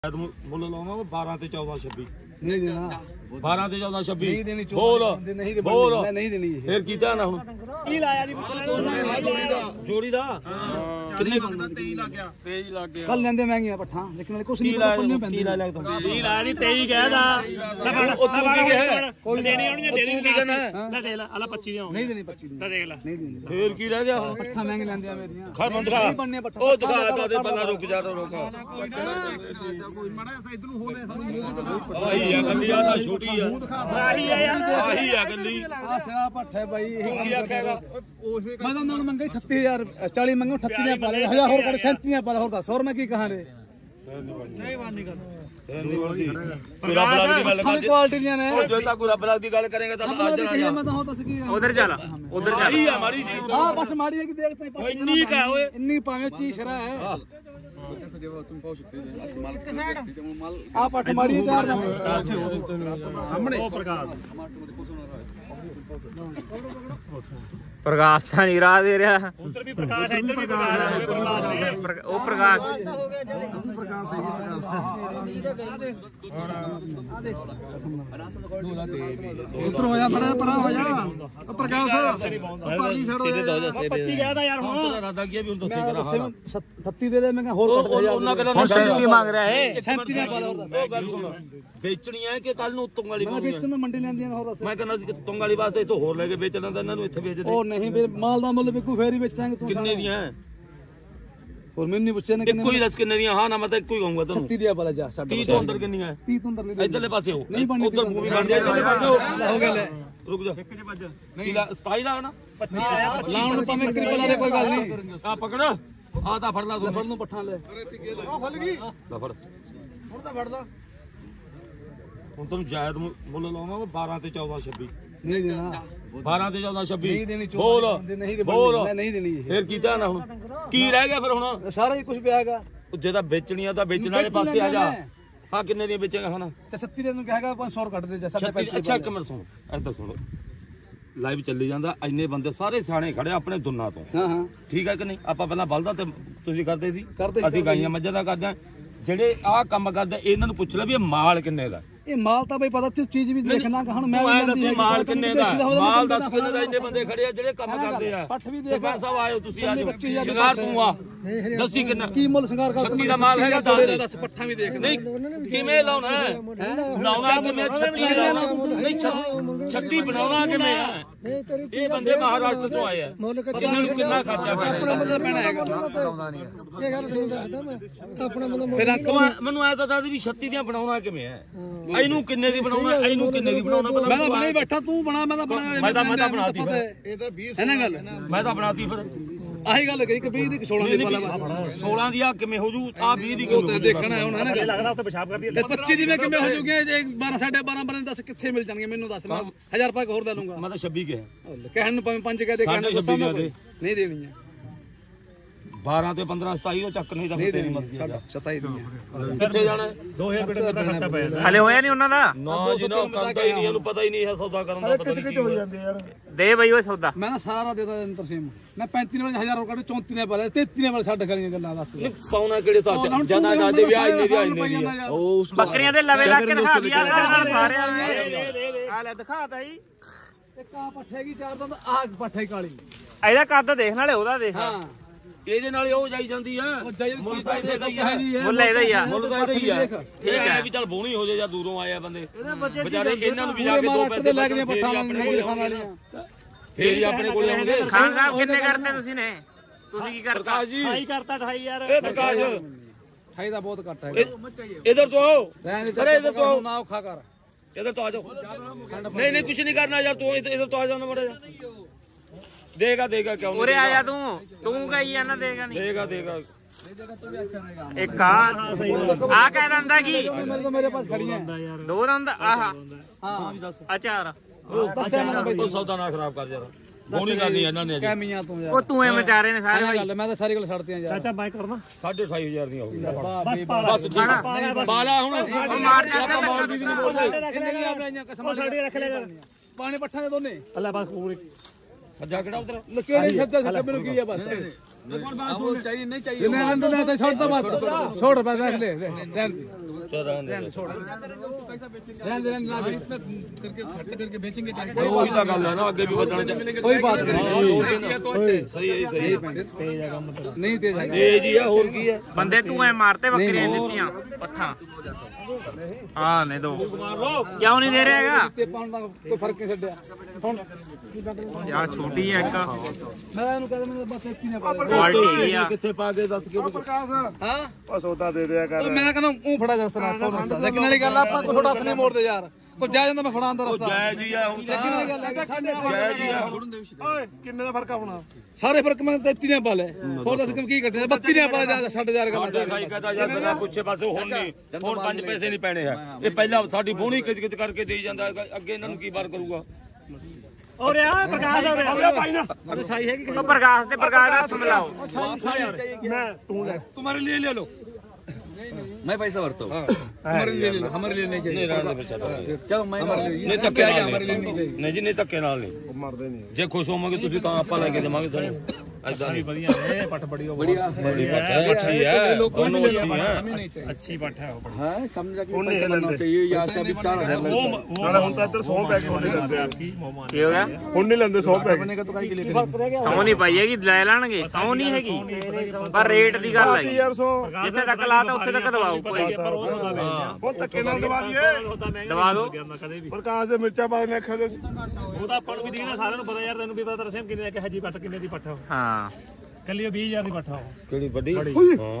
ਮੁੱਲ ਲਾਉਣਾ 12 ਤੇ 14 26 ਨਹੀਂ ਦੇਣਾ 12 ਤੇ 14 26 ਨਹੀਂ ਦੇਣੀ ਬੋਲ ਨਹੀਂ ਬੋਲ ਮੈਂ ਨਹੀਂ ਦੇਣੀ ਫੇਰ ਕੀਤਾ ਨਾ ਹੁਣ ਕੀ ਲਾਇਆ ਜੀ ਜੋੜੀ ਦਾ ਕਿੰਨੇ ਬੰਦਾ 23 ਲੱਗ ਗਿਆ 23 ਲੱਗ ਗਿਆ ਕੱਲ ਲੈਂਦੇ ਮਹਿੰਗੀਆਂ ਪੱਠਾਂ ਲੇਕਿਨ ਵਾਲੇ ਕੁਛ ਨਹੀਂ ਪਤਾ ਪੱਲੇ ਪੈਂਦੇ ਕੀ ਲਾਇਆ ਤੂੰ 23 ਲਾਇਆ ਨਹੀਂ 23 ਕਹਿਦਾ ਉਹ ਤੂੰ ਕੀ ਕਿਹਾ ਕੋਈ ਦੇਣੀ ਆਉਣੀ ਦੇਣੀ ਕੀ ਕਹਿਣਾ ਲੈ ਦੇਖ ਲੈ ਆਲਾ 25 ਦੀਆਂ ਨਹੀਂ ਦੇਣੀ 25 ਲੈ ਦੇਖ ਲੈ ਨਹੀਂ ਦੇਣੀ ਫੇਰ ਕੀ ਰਹਿ ਗਿਆ ਹੁਣ ਪੱਠਾਂ ਮਹਿੰਗੇ ਲੈਂਦੇ ਆ ਮੇਰੀਆਂ ਖੜ ਬੰਦ ਦਿਖਾ ਉਹ ਦਿਖਾ ਕਾਦੇ ਬੰਦਾ ਰੁਕ ਜਾ ਰੁਕ ਆਹੀ ਆ ਗੱਲੀ ਆ ਤਾਂ ਛੋਟੀ ਆ ਆਹੀ ਆ ਯਾਰ ਆਹੀ ਆ ਗੱਲੀ ਆ ਸਿਆ ਪੱਠ ਹੈ ਬਾਈ ਇਹ ਕੀ ਆਖੇਗਾ ਮੈਂ ਤਾਂ ਉਹਨਾਂ ਨੂੰ ਮੰਗੇ 38000 40 ਮੰਗੋ 38 ਨੇ ਪਾ ਲੈ 1000 ਹੋਰ ਕਰ 37 ਨੇ ਪਾ ਲੈ ਹੋਰ ਦੱਸ ਹੋਰ ਮੈਂ ਕੀ ਕਹਾਂ ਰੇ ਕੋਈ ਰੱਬ ਲੱਗ ਦੀ ਗੱਲ ਖਾਣ ਕੁਆਲਿਟੀ ਦੀਆਂ ਨੇ ਉਹ ਜੇ ਤਾਂ ਕੋਈ ਰੱਬ ਲੱਗ ਦੀ ਗੱਲ ਕਰੇਗਾ ਤਾਂ ਅੱਜ ਨਾ ਮੈਂ ਤਾਂ ਹੋਰ ਦੱਸ ਕੀ ਉਧਰ ਚੱਲ ਉਧਰ ਚੱਲ ਆਹੀ ਆ ਮਾੜੀ ਜੀ ਆ ਬਸ ਮਾੜੀ ਹੈ ਕਿ ਦੇਖ ਤੈਂ ਪੱਠ ਇੰਨੀ ਕਾ ਓਏ ਇੰਨੀ ਭਾਵੇਂ ਚੀਸ਼ਰਾ ਹੈ ਆ ਪੱਠ ਮਾੜੀ ਹੈ ਚਾਰ ਸਾਹਮਣੇ ਉਹ ਪ੍ਰਕਾਸ਼ ਪ੍ਰਕਾਸ਼ ਨਹੀਂ ਰਾਹ ਦੇ ਰਿਹਾ ਉਧਰ ਵੀ ਪ੍ਰਕਾਸ਼ ਹੈ ਇੱਧਰ ਵੀ ਪ੍ਰਕਾਸ਼ ਹੈ ਉਹ ਪ੍ਰਕਾਸ਼ ਉਧਰ ਹੋਇਆ ਬੜਾ ਪਰਾ ਹੋਇਆ ਪ੍ਰਕਾਸ਼ ਪਰਲੀ ਸਾਈਡ ਹੋਇਆ 25 ਕਹਿਦਾ ਯਾਰ ਹੁਣ ਰਾਦਾ ਕੀ ਵੀ ਹੁਣ ਦੱਸੇ ਕਰਾ 37 ਦੇ ਦੇ ਮੈਂ ਕਿਹਾ ਹੋਰ ਕੱਟ ਦੇ ਉਹਨਾਂ ਕਹਿੰਦਾ ਹੁਣ 37 ਮੰਗ ਰਿਹਾ ਹੈ 37 ਨੇ ਪਾ ਲੈ ਹੋਰ ਦੱਸ ਉਹ ਗੱਲ ਸੁਣ ਵੇਚਣੀ ਹੈ ਕਿ ਕੱਲ ਨੂੰ ਉੱਤੋਂ ਵਾਲੀ ਮੈਂ ਵੇਚਣ ਨੂੰ ਮੰਡੀ ਲੈਂਦੀਆਂ ਨੇ ਹੋਰ ਦੱਸ ਮੈਂ ਕਹਿੰਦਾ ਸੀ ਕਿ ਤੁੰਗ ਵਾਲੀ ਵਾਸਤੇ ਇੱਥੋਂ ਹੋਰ ਲੈ ਕੇ ਵੇਚ ਲੈਂਦਾ ਇਹਨਾਂ ਨੂੰ ਇੱਥੇ ਵੇਚ ਦੇ ਉਹ ਨਹੀਂ ਫਿਰ ਮਾਲ ਦਾ ਮੁੱਲ ਵਿਕੂ ਫੇਰ ਹੀ ਵੇਚਾਂਗੇ ਤੂੰ ਕਿੰਨੇ ਦੀਆਂ ਹੋਰ ਮੈਨੂੰ ਨਹੀਂ ਪੁੱਛਿਆ ਨੇ ਇੱਕੋ ਹੀ ਦੱਸ ਕਿੰਨੇ ਦੀਆਂ ਹਾਂ ਨਾ ਮੈਂ ਤਾਂ ਇੱਕੋ ਹੀ ਕਹੂੰਗਾ ਤੁਹਾਨੂੰ 36 ਦੀਆਂ ਪਾ ਜਾ ਛੱਡ 30 ਤੋਂ ਅੰਦਰ ਕਿੰਨੀਆਂ 30 ਤੋਂ ਅੰਦਰ ਨਹੀਂ ਇਧਰਲੇ ਪਾਸੇ ਹੋ ਨਹੀਂ ਬਣਨੀ ਉਧਰ ਮੂਵੀ ਬਣ ਜਾਏ ਇਧਰਲੇ ਪਾਸੇ ਹੋ ਗਿਆ ਲੈ ਰੁਕ ਜਾ ਇੱਕ ਚ ਵੱਜ ਨਹੀਂ 27 ਦਾ ਨਾ 25 ਆਇਆ ਲਾਉਣ ਨੂੰ ਭਾਵੇਂ ਕਰੀ ਬਲਾ ਦੇ ਕੋਈ ਗੱਲ ਨਹੀਂ ਆ ਪਕੜ ਆ ਤਾਂ ਫੜ ਲਾ ਤੂੰ ਫੜ ਨੂੰ ਪੱਠਾਂ ਲੈ ਲੈ ਫੜ ਹੁਣ ਤਾਂ ਫੜਦਾ ਹੁਣ ਤੈਨੂੰ ਜਾਇਦ ਮੁੱਲ ਲਾਉਣਾ 12 ਤੇ 14 26 ਨਹੀਂ ਦੇਣਾ 12 ਤੇ 14 26 ਨਹੀਂ ਦੇਣੀ ਬੋਲ ਨਹੀਂ ਬੋਲ ਮੈਂ ਨਹੀਂ ਦੇਣੀ ਫੇਰ ਕੀਤਾ ਨਾ ਹੁਣ ਕੀ ਰਹਿ ਗਿਆ ਫਿਰ ਹੁਣ ਸਾਰਾ ਹੀ ਕੁਝ ਪਿਆ ਹੈਗਾ ਜੇ ਤਾਂ ਵੇਚਣੀ ਆ ਤਾਂ ਵੇਚਣ ਵਾਲੇ ਪਾਸੇ ਆ ਜਾ ਹਾਂ ਕਿੰਨੇ ਦੀਆਂ ਵੇਚੇਗਾ ਹੁਣ ਤੇ 37 ਦੇ ਨੂੰ ਕਹੇਗਾ 500 ਕੱਟ ਦੇ ਜਾ 35 ਅੱਛਾ ਇੱਕ ਮਿੰਟ ਸੁਣ ਇੱਧਰ ਸੁਣੋ ਲਾਈਵ ਚੱਲੀ ਜਾਂਦਾ ਇੰਨੇ ਬੰਦੇ ਸਾਰੇ ਸਿਆਣੇ ਖੜੇ ਆਪਣੇ ਦੁੰਨਾ ਤੋਂ ਹਾਂ ਹਾਂ ਠੀਕ ਹੈ ਕਿ ਨਹੀਂ ਆਪਾਂ ਪਹਿਲਾਂ ਬਲਦਾ ਤੇ ਤੁਸੀਂ ਕਰਦੇ ਸੀ ਕਰਦੇ ਅਸੀਂ ਗਾਈਆਂ ਮੱਝਾਂ ਦਾ ਕਰਦੇ ਜਿਹੜੇ ਆਹ ਕੰਮ ਕਰਦੇ ਇਹਨਾਂ ਨੂੰ ਪੁੱਛ ਲੈ ਵੀ ਇਹ ਮਾਲ ਕਿੰਨੇ ਦਾ ਇਹ ਮਾਲ ਤਾਂ ਬਈ ਪਤਾ ਚੀਜ਼ ਵੀ ਦੇਖਣਾ ਹੁਣ ਮੈਂ ਮੈਂ ਦੱਸੀ ਮਾਲ ਕਿੰਨੇ ਦਾ ਮਾਲ ਦੱਸ ਕਿੰਨੇ ਦਾ ਇੰਨੇ ਬੰਦੇ ਖੜੇ ਆ ਜਿਹੜੇ ਕੰਮ ਕਰਦੇ ਆ ਪੱਠ ਵੀ ਦੇਖ ਸਰਪੰਚ ਸਾਹਿਬ ਆਇਓ ਤੁਸੀਂ ਆ ਜਾਓ ਸ਼ਿੰਗਾਰ ਤੂੰ ਆ ਦੱਸੀ ਕਿੰਨਾ ਕੀ ਮੁੱਲ ਸ਼ਿੰਗਾਰ ਕਰ 36 ਦਾ ਮਾਲ ਹੈਗਾ ਦੱਸ ਪੱਠਾਂ ਵੀ ਦੇਖ ਨਹੀਂ ਕਿਵੇਂ ਲਾਉਣਾ ਲਾਉਣਾ ਕਿਵੇਂ 36 ਨਹੀਂ 36 ਬਣਾਉਣਾ ਕਿਵੇਂ ਆ ਇਹ ਬੰਦੇ ਮਹਾਰਾਸ਼ਟਰ ਤੋਂ ਆਏ ਆ ਇਹਨਾਂ ਨੂੰ ਕਿੰਨਾ ਖਰਚਾ ਪੈਣਾ ਪੈਣਾ ਹੈਗਾ ਫਿਰ ਮੈਨੂੰ ਐ ਤਾਂ ਦੱਸ ਵੀ 36 ਦੀਆਂ ਬਣਾਉਣਾ ਕਿਵੇਂ ਆ ਇਹਨੂੰ ਕਿੰਨੇ ਦੀ ਬਣਾਉਣਾ ਇਹਨੂੰ ਕਿੰਨੇ ਦੀ ਬਣਾਉਣਾ ਮੈਂ ਤਾਂ ਬਣਾ ਹੀ ਬੈਠਾ ਤੂੰ ਬਣਾ ਮੈਂ ਤਾਂ ਬਣਾ ਮੈਂ ਤਾਂ ਬਣਾਤੀ ਫਿਰ ਇਹ ਤਾਂ 20 ਹੈ ਨਾ ਗੱਲ ਮੈਂ ਤਾਂ ਬਣਾਤੀ ਫਿਰ ਆਹੀ ਗੱਲ ਕਹੀ ਕਿ 20 ਦੀ 16 ਦੀ ਪਾਲਾ 16 ਦੀ ਆ ਕਿਵੇਂ ਹੋ ਜੂ ਆ 20 ਦੀ ਕਿਵੇਂ ਦੇਖਣਾ ਹੈ ਹੁਣ ਹੈ ਨਾ ਗੱਲ ਲੱਗਦਾ ਉੱਥੇ ਪਿਸ਼ਾਬ ਕਰਦੀ ਤੇ 25 ਦੀ ਮੈਂ ਕਿਵੇਂ ਹੋ ਜੂਗੇ ਜੇ 12 12.5 12 ਦੱਸ ਕਿੱਥੇ ਮਿਲ ਜਾਣਗੇ ਮੈਨੂੰ ਦੱਸ ਮੈਂ 1000 ਰੁਪਏ ਹੋਰ ਦੇ ਲੂੰਗਾ ਮੈਂ ਤਾਂ 26 ਕਿਹਾ ਕਹਿਣ ਨੂੰ ਭਾਵੇਂ 5 ਕਹਿ ਦੇ ਕਹਿਣ ਨੂੰ ਨਹੀਂ ਦੇਣੀ ਹੈ 12 ਤੇ 15 27 ਉਹ ਚੱਕ ਨਹੀਂ ਤਾਂ ਤੇਰੀ ਮਰਜ਼ੀ ਆ 27 ਦੀ ਕਿੱਥੇ ਜਾਣਾ 2000 ਰੁਪਏ ਦਾ ਖਰਚਾ ਪੈ ਜਾਂਦਾ ਹਲੇ ਹੋਇਆ ਨਹੀਂ ਉਹਨਾਂ ਦਾ ਨਾ ਜੀ ਨਾ ਕਰਦਾ ਹੀ ਨਹੀਂ ਇਹਨੂੰ ਪਤਾ ਹੀ ਨਹੀਂ ਹੈ ਸੌਦਾ ਕਰਨ ਦਾ ਪਤਾ ਨਹੀਂ ਕੀ ਜਾਂਦੇ ਯਾਰ ਦੇ ਬਈ ਉਹ ਸੌਦਾ ਮੈਂ ਨਾ ਸਾਰਾ ਦੇਦਾ ਤਰਸੀਮ ਮੈਂ 35 ਨੇ 1000 ਕੱਢ 34 ਨੇ ਪਾਲੇ 33 ਨੇ ਪਾਲੇ ਛੱਡ ਕਰੀਆਂ ਗੱਲਾਂ ਦੱਸ ਨਹੀਂ ਪਾਉਣਾ ਕਿਹੜੇ ਸਾਥ ਜਨਾ ਜਾਂਦੇ ਵਿਆਹ ਇੰਨੇ ਦੀ ਇੰਨੇ ਦੀ ਉਹ ਬੱਕਰੀਆਂ ਦੇ ਲਵੇ ਲਾ ਕੇ ਦਿਖਾ ਦਿਆ ਮਾਰਿਆ ਆ ਲੈ ਦਿਖਾਤਾ ਜੀ ਇੱਕ ਆ ਪੱਠੇ ਕੀ ਚਾਰ ਦੰਦ ਆ ਪੱਠੇ ਕਾਲੀ ਇਹਦਾ ਕੱਦ ਦੇਖ ਨਾਲੇ ਉਹਦਾ ਦੇਖ ਹਾਂ ਇਹਦੇ ਨਾਲ ਉਹ ਜਾਈ ਜਾਂਦੀ ਆ ਮੁੱਲ ਤਾਂ ਇਹਦਾ ਹੀ ਆ ਮੁੱਲ ਇਹਦਾ ਹੀ ਆ ਮੁੱਲ ਤਾਂ ਇਹਦਾ ਹੀ ਆ ਠੀਕ ਹੈ ਵੀ ਚੱਲ ਬੋਣੀ ਹੋ ਜਾਏ ਜਾਂ ਦੂਰੋਂ ਆਏ ਆ ਬੰਦੇ ਵਿਚਾਰੇ ਇਹਨਾਂ ਨੂੰ ਵੀ ਜਾ ਕੇ ਦੋ ਪੈਸੇ ਲੈ ਕੇ ਪੱਠਾ ਆਪਣੇ ਖਾਣ ਵਾਲੀਆਂ ਫੇਰ ਹੀ ਆਪਣੇ ਕੋਲੇ ਆਉਂਦੇ ਖਾਨ ਸਾਹਿਬ ਕਿੰਨੇ ਕਰਤੇ ਤੁਸੀਂ ਨੇ ਤੁਸੀਂ ਕੀ ਕਰਤਾ ਪ੍ਰਕਾਸ਼ ਜੀ ਹਾਈ ਕਰਤਾ 28 ਯਾਰ ਇਹ ਪ੍ਰਕਾਸ਼ ਖਾਈ ਦਾ ਬਹੁਤ ਘੱਟ ਹੈ ਇਧਰ ਤੋਂ ਆਓ ਅਰੇ ਇਧਰ ਤੋਂ ਨਾ ਔਖਾ ਕਰ ਇਧਰ ਤੋਂ ਆ ਜਾਓ ਨਹੀਂ ਨਹੀਂ ਕੁਝ ਨਹੀਂ ਕਰਨਾ ਯਾਰ ਤੂੰ ਇਧਰ ਤੋਂ ਆ ਜਾਓ ਨਾ ਮੜਾ ਜਾ ਦੇਗਾ ਦੇਗਾ ਕਿਉਂ ਨਹੀਂ ਉਰੇ ਆ ਜਾ ਤੂੰ ਕਹੀ ਆ ਨਾ ਦੇਗਾ ਨਹੀਂ ਦੇਗਾ ਦੇਗਾ ਇੱਕ ਆ ਕਹਿ ਦਿੰਦਾ ਕੀ ਮੇਰੇ ਪਾਸ ਖੜੀਆਂ ਦੋ ਦੰਦ ਆਹ ਹਾਂ ਅਚਾਰ ਦੱਸਿਆ ਮੈਂ ਬਈ ਉਹ ਸੌਦਾ ਨਾ ਖਰਾਬ ਕਰ ਯਾਰ ਬੋਣੀ ਕਰਨੀ ਇਹਨਾਂ ਨੇ ਕੈਮੀਆਂ ਤੋਂ ਯਾਰ ਉਹ ਤੂੰ ਐ ਵਿਚਾਰੇ ਨੇ ਸਾਰੇ ਗੱਲ ਮੈਂ ਤਾਂ ਸਾਰੀ ਗੱਲ ਛੱਡਤੀਆਂ ਯਾਰ ਚਾਚਾ ਬਾਈ ਕਰਨਾ 28500 ਦੀਆਂ ਹੋ ਗਈਆਂ ਬਸ ਬਸ ਠੀਕ ਬਾਲਾ ਹੁਣ ਮਾਰ ਜਾ ਆਪਾਂ ਮਾਲ ਦੀ ਨਹੀਂ ਬੋਲਦੇ ਇੰਨੇ ਦੀਆਂ ਆਪਣੀਆਂ ਕਸਮਾਂ ਸਾਡੇ ਰੱਖ ਲੈ ਕਰ ਪਾਣੀ ਪੱਠਾਂ ਦੇ ਦੋਨੇ ਅੱਲਾ ਬਸ ਸੱਜਾ ਕਿਹੜਾ ਉਧਰ ਲਕੇੜੇ ਛੱਡੇ ਮੈਨੂੰ ਕੀ ਆ ਬਸ वो चाहिए नहीं चाहिए नहीं छोड़ दो बस छोड़ बस रख ले करके बेचेंगे वही तो गल है ना आगे भी बताना कोई बात नहीं सही है नहीं तेज है तेज ही है और की है ਬੰਦੇ ਤੂੰ ਐ ਮਾਰਤੇ ਬੱਕਰੀਆਂ ਦਿੱਤੀਆਂ ਪੱਠਾ ਆ ਨੇ ਦੋ ਕਿਉਂ ਨਹੀਂ ਦੇ ਰਿਹਾ ਹੈਗਾ ਤੇ ਪਾਉਣ ਦਾ ਕੋਈ ਫਰਕ ਨਹੀਂ ਛੱਡਿਆ ਹੁਣ ਆ ਛੋਟੀ ਹੈ ਇੱਕ ਮੈਂ ਇਹਨੂੰ ਕਹਿੰਦਾ ਮੈਂ ਬਸ ਇੱਥੇ ਨੇ ਪਾ ਕੁਆਲਿਟੀ ਆ ਕਿੱਥੇ ਪਾ ਕੇ ਦੱਸ ਕੇ ਹਾਂ ਉਹ ਸੌਦਾ ਦੇ ਦਿਆ ਕਰ ਮੈਂ ਕਹਿੰਦਾ ਉਹ ਫੜਾ ਜਾ ਸਰਾ ਲੇਕਿਨ ਵਾਲੀ ਗੱਲ ਆਪਾਂ ਕੋਈ ਥੋੜਾ ਹੱਥ ਨਹੀਂ ਮੋੜਦੇ ਯਾਰ ਕੋਈ ਜਾ ਜਾਂਦਾ ਮੈਂ ਫੜਾਉਣ ਦਾ ਰਸਤਾ ਜੈ ਜੀ ਆ ਹੁਣ ਲੇਕਿਨ ਵਾਲੀ ਗੱਲ ਹੈ ਕਿ ਸਾਡੇ ਜੈ ਜੀ ਆ ਓਏ ਕਿੰਨੇ ਦਾ ਫਰਕ ਆਉਣਾ ਸਾਰੇ ਫਰਕ ਮੈਂ 33 ਨੇ ਪਾ ਲੈ ਹੋਰ ਦੱਸ ਕੀ ਕੱਟਿਆ 32 ਨੇ ਪਾ ਜਾ 6000 ਗੱਲ ਖਾਈ ਕਹਦਾ ਯਾਰ ਬਿਨਾਂ ਪੁੱਛੇ ਪਾਸੇ ਹੁਣ ਨਹੀਂ ਹੁਣ 5 ਪੈਸੇ ਨਹੀਂ ਪੈਣੇ ਹੈ ਇਹ ਪਹਿਲਾਂ ਸਾਡੀ ਬੋਣੀ ਕਿਚ ਕਰਕੇ ਦੇਈ ਜਾਂਦਾ ਅੱਗੇ ਇਹਨਾਂ ਨੂੰ ਕੀ ਬਾਰ ਕਰੂਗਾ ਔਰ ਆ ਪ੍ਰਕਾਸ਼ ਹੋ ਰਿਹਾ ਭਾਈ ਨਾ ਸਾਈ ਹੈਗੀ ਉਹ ਪ੍ਰਕਾਸ਼ ਤੇ ਪ੍ਰਕਾਸ਼ ਦਾ ਹੱਥ ਮਿਲਾਓ ਮੈਂ ਤੂੰ ਲੈ तुम्हारे लिए ले लो मैं पैसा भरता हूँ हमारे लिए ले लो हमारे लिए नहीं चाहिए ਨਹੀਂ ਰਹਿਣ ਦੇ ਬੱਚਾ चलो मैं हमारे लिए ਨਹੀਂ ਧੱਕੇ ਨਾਲ हमारे लिए नहीं चाहिए ਨਹੀਂ ਜੀ ਨਹੀਂ ਧੱਕੇ ਨਾਲ ਨਹੀਂ ਮਰਦੇ ਨਹੀਂ ਜੇ ਖੁਸ਼ ਹੋਵਾਂਗੇ ਤੁਸੀਂ ਤਾਂ ਆਪਾਂ ਲੈ ਕੇ ਦੇਵਾਂਗੇ ਤੁਹਾਨੂੰ ਐਦਾਂ ਨਹੀਂ ਵਧੀਆ ਨੇ ਪੱਠ ਬੜੀ ਹੋ बढ़िया ਬੜੀ ਪੱਟ ਹੈ ਅੱਛੀ ਹੈ ਦੋਨੋਂ ਅੱਛੀ ਹੈ हमें नहीं चाहिए ਅੱਛੀ ਪੱਠ ਹੈ ਉਹ हाँ समझा कि पैसा बनना चाहिए यहाँ से अभी 4000 ਨਾਲੇ ਹੁਣ ਤਾਂ ਇੱਧਰ 100 ਪੈ ਕੇ ਹੁਣ ਨਹੀਂ ਲੈਂਦੇ ਆਪਕੀ ਮੋਮਾ ਕੀ ਹੋ ਗਿਆ ਹੁਣ ਨਹੀਂ ਲੈਂਦੇ 100 ਪੈ बनेगा तो काहे के लिए ਸੌ ਨਹੀਂ ਪਾਈ ਹੈਗੀ ਲੈ ਲੈਣਗੇ ਸੌ ਨਹੀਂ ਹੈਗੀ ਪਰ ਰੇਟ ਦੀ ਗੱਲ ਹੈ ਯਾਰ 100 ਜਿੱਥੇ ਤੱਕ ਲਾਤਾ ਉੱਥੇ ਤੱਕ ਦਵਾਓ ਕੋਈ ਹੁਣ ਧੱਕੇ ਨਾਲ ਦਵਾ ਦਈਏ ਦਵਾ ਦਿਓ ਕਦੇ ਵੀ ਪ੍ਰਕਾਸ਼ ਦੇ ਮਿਰਚਾਂ ਪਾ ਨੇ ਅੱਖਾਂ ਦੇ ਉਹ ਤਾਂ ਆਪਾਂ ਨੂੰ ਵੀ ਦੀਦਾ ਸਾਰਿਆਂ ਨੂੰ ਪਤਾ ਯਾਰ ਤੈਨੂੰ ਵੀ ਪਤਾ ਰਸਮ ਕਿੰਨੇ ਦਾ ਹਜੀ ਪੱਠ ਕਿੰਨੇ ਦੀ ਪੱਠ ਹਾਂ ਕੱਲੀ 20000 ਦੀ ਪੱਠ ਆ ਕਿਹੜੀ ਵੱਡੀ ਹਾਂ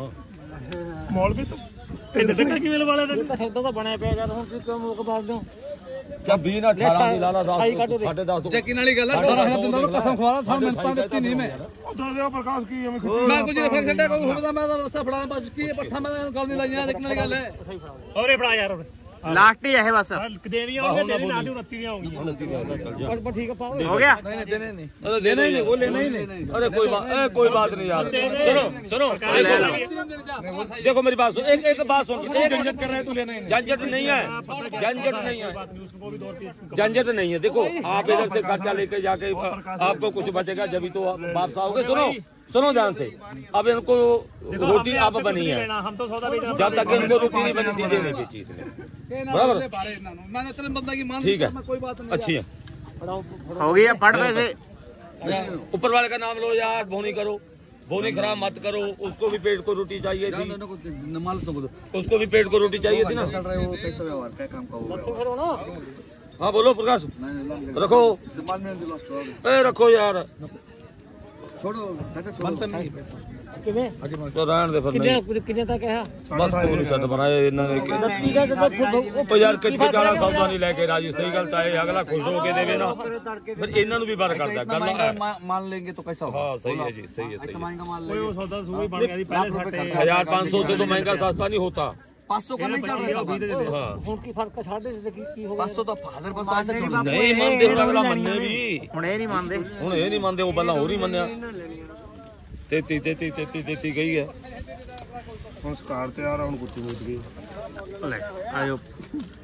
ਮੌਲ ਵੀ ਢਿੱਡ ਤੇ ਕਿਵੇਂ ਲਵਾ ਲਿਆ ਤੈਨੂੰ ਸੌਦਾ ਤਾਂ ਬਣਿਆ ਪਿਆ ਯਾਰ ਹੁਣ ਕਿਉਂ ਮੁੱਕ ਬਾੜ ਦਿਓ ਤਾਂ 20 ਨਾ 18 ਦੀ ਲਾਲਾ 10 10.5 चेकिन वाली गल 18000 ਦਿੰਦਾ ਉਹ ਕਸਮ ਖਵਾ ਲਾ ਸਾਨੂੰ ਮਿੰਟਾਂ ਦਿੱਤੀ ਨਹੀਂ ਮੈਂ ਦੱਸ ਦਿਓ ਪ੍ਰਕਾਸ਼ ਕੀ ਐਵੇਂ ਮੈਂ ਕੁਝ ਨਹੀਂ ਫਰਕ ਛੱਡਿਆ ਕੋਈ ਹੋਦਾ ਮੈਂ ਤਾਂ ਰਸਤਾ ਫੜਾ ਬਸ ਕੀ ਪੱਠਾ ਮੈਂ ਗੱਲ ਨਹੀਂ ਲਾਈਆਂ ਚੇਕਿਨ ਵਾਲੀ ਗੱਲ ਹੈ ਔਰੇ ਫੜਾ ਯਾਰ ਲਾਸਟ ਹੀ ਹੈ ਬਸ ਦੇਣੀਆਂ ਹੋਣਗੀਆਂ ਤੇਰੀ ਨਾਲ 29 ਦੀਆਂ ਹੋਣਗੀਆਂ ਪਰ ਠੀਕ ਆ ਪਾਓ ਹੋ ਗਿਆ नहीं देने नहीं अरे देना ही नहीं वो लेना ही नहीं अरे कोई बात नहीं यार सुनो देखो मेरी बात सुन एक बात सुन झंझट कर रहे हैं तू लेना ही नहीं झंझट नहीं है झंझट नहीं है देखो आप इधर से खर्चा लेके जाके आपको कुछ बचेगा जब तो वापस आओगे सुनो ध्यान से अब इनको रोटी अब बनी है हम तो सौदा बेच जब तक इनको रोटी नहीं बनी चीजें नहीं बेची इसने बराबर मैं चल बंदा की मान ठीक है कोई बात नहीं अच्छी है ਹੋ गई है फट पैसे ऊपर वाले का नाम लो यार बोनी करो बोनी खराब मत करो उसको भी पेट को रोटी चाहिए थी माल तो बोलो उसको भी पेट को रोटी चाहिए थी ना चल रहे हो कैसा व्यवहार क्या काम का होगा हाँ बोलो प्रकाश रखो माल में लॉस्ट हो ए रखो यार छोड़ो बनता नहीं पैसा ਕਿਵੇਂ तो रहने दे फिर नहीं ਕਿੰਨੇ ਤੱਕ ਹੈ बस पूरी छत बनाए इन्होंने ओ यार किच जाना सौदा नहीं लेके राजी सही गल है अगला खुश हो के देवे ना फिर इन्हां नु भी बार करदा गल मान लेंगे तो कैसा होगा हां सही है जी सही है ऐसा महंगा मान ਕੋਈ लेंगे ਉਹ ਸੌਦਾ ਸੂਈ ਬਣ ਗਿਆ ਦੀ ਪਹਿਲੇ ਸਾਡੇ 1500 से तो महंगा सस्ता नहीं होता 500 का नहीं चल रहा सामान हाँ ਹੁਣ ਕੀ ਫਰਕ ਛੱਡ ਦੇ ਕੀ ਹੋ 500 तो 1000 पर ऐसे छोड़ नहीं मानते ਹੁਣ अगला ਮੰਨੇ ਵੀ ਹੁਣ ਇਹ ਨਹੀਂ ਮੰਨਦੇ ਹੁਣ ਇਹ ਨਹੀਂ ਮੰਨਦੇ ਉਹ ਪਹਿਲਾਂ ਹੋਰ ਹੀ ਮੰਨਿਆ 33 ਗਈ ਹੈ ਹੁਣ ਸਕਾਰ ਤੇ ਆ ਰਹਾ ਹੁਣ ਕੁੱਤੀ ਮੁੱਟ ਗਈ ਲੈ ਆਇਓ